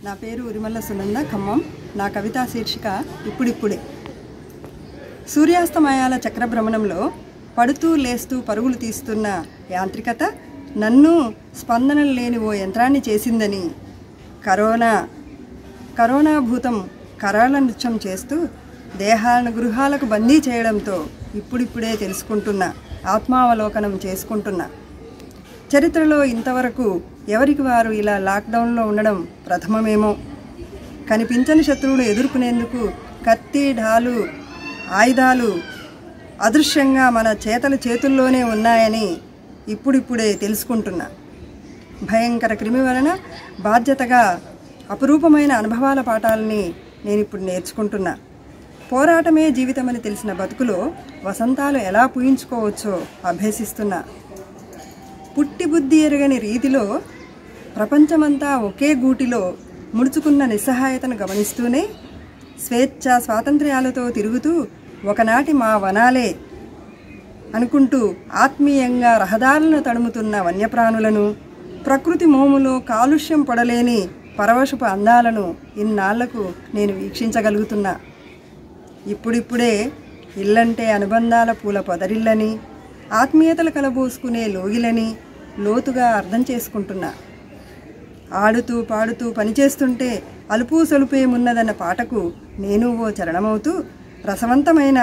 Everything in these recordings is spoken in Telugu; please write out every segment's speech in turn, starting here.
నా పేరు ఉరిమల్ల సునంద ఖమ్మం. నా కవితా శీర్షిక ఇప్పుడిప్పుడే. సూర్యాస్తమయాల చక్రభ్రమణంలో పడుతూ లేస్తూ పరుగులు తీస్తున్న యాంత్రికత నన్ను స్పందనలు లేని ఓ యంత్రాన్ని చేసిందని, కరోనా భూతం కరాళ నృత్యం చేస్తూ దేహాలను గృహాలకు బందీ చేయడంతో ఇప్పుడిప్పుడే తెలుసుకుంటున్నా, ఆత్మావలోకనం చేసుకుంటున్నా. చరిత్రలో ఇంతవరకు ఎవరికి వారు ఇలా లాక్డౌన్లో ఉండడం ప్రథమమేమో. కనిపించని శత్రువులు ఎదుర్కొనేందుకు కత్తి, ఢాలు, ఆయుధాలు అదృశ్యంగా మన చేతుల్లోనే ఉన్నాయని ఇప్పుడిప్పుడే తెలుసుకుంటున్నా. భయంకర క్రిమి వలన బాధ్యతగా అపురూపమైన అనుభవాల పాఠాలని నేను ఇప్పుడు నేర్చుకుంటున్నా. పోరాటమే జీవితమని తెలిసిన బతుకులో వసంతాలు ఎలా పూయించుకోవచ్చో అభ్యసిస్తున్నా. పుట్టి బుద్ధి ఎరగని రీతిలో ప్రపంచమంతా ఒకే గూటిలో ముడుచుకున్న నిస్సహాయతను గమనిస్తూనే స్వేచ్ఛ స్వాతంత్ర్యాలతో తిరుగుతూ ఒకనాటి మా వనాలే అనుకుంటూ ఆత్మీయంగా రహదారులను తడుముతున్న వన్యప్రాణులను, ప్రకృతి మోములో కాలుష్యం పడలేని పరవశపు అందాలను ఇన్నాళ్లకు నేను వీక్షించగలుగుతున్నా. ఇప్పుడిప్పుడే ఇల్లంటే అనుబంధాల పూల పొదరిల్లని, ఆత్మీయతలు కలబోసుకునే లోగిలని లోతుగా అర్థం చేసుకుంటున్నా. ఆడుతూ పాడుతూ పనిచేస్తుంటే అలుపు సొలుపేమున్నదన్న పాటకు నేను ఓ చరణమవుతూ రసవంతమైన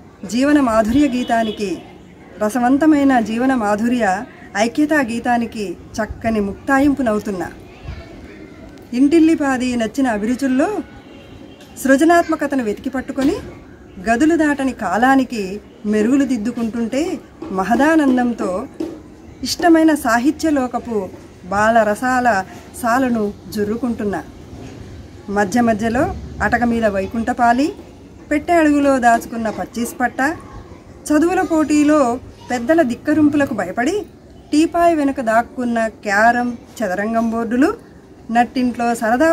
జీవన మాధుర్య ఐక్యతా గీతానికి చక్కని ముక్తాయింపునవుతున్నా. ఇంటిల్లిపాది నచ్చిన అభిరుచుల్లో సృజనాత్మకతను వెతికి పట్టుకొని గదులు దాటని కాలానికి మెరుగులు దిద్దుకుంటుంటే మహదానందంతో ఇష్టమైన సాహిత్యలోకపు బాలరసాల సాలను జుర్రుకుంటున్నా. మధ్య మధ్యలో అటక మీద వైకుంఠపాలి, పెట్టె అడుగులో దాచుకున్న పచ్చీస్పట్ట, చదువుల పోటీలో పెద్దల దిక్కరింపులకు భయపడి టీపాయ్ వెనుక దాక్కున్న క్యారం, చదరంగం బోర్డులు, నట్టింట్లో సరదా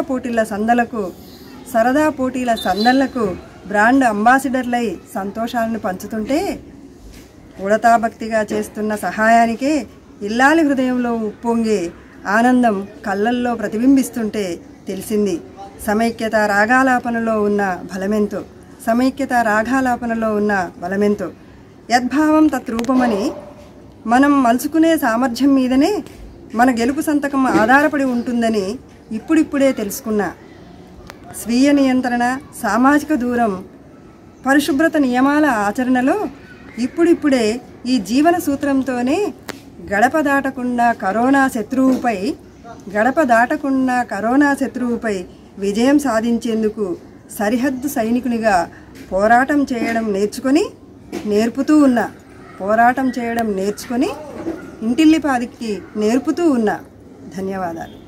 పోటీల సందళ్లకు బ్రాండ్ అంబాసిడర్లై సంతోషాలను పంచుతుంటే ఉడతాభక్తిగా చేస్తున్న సహాయానికే ఇల్లాలి హృదయంలో ఉప్పొంగే ఆనందం కళ్ళల్లో ప్రతిబింబిస్తుంటే తెలిసింది సమైక్యత రాగాలాపనలో ఉన్న బలమెంతో. యద్భావం తత్రూపమని మనం మలుచుకునే సామర్థ్యం మీదనే మన గెలుపు సంతకం ఆధారపడి ఉంటుందని ఇప్పుడిప్పుడే తెలుసుకున్నా. స్వీయ నియంత్రణ, సామాజిక దూరం, పరిశుభ్రత నియమాల ఆచరణలో ఇప్పుడిప్పుడే ఈ జీవన సూత్రంతోనే గడప దాటకుండా కరోనా శత్రువుపై విజయం సాధించేందుకు సరిహద్దు సైనికునిగా పోరాటం చేయడం నేర్చుకొని ఇంటిల్లిపాదికి నేర్పుతూ ఉన్నా. ధన్యవాదాలు.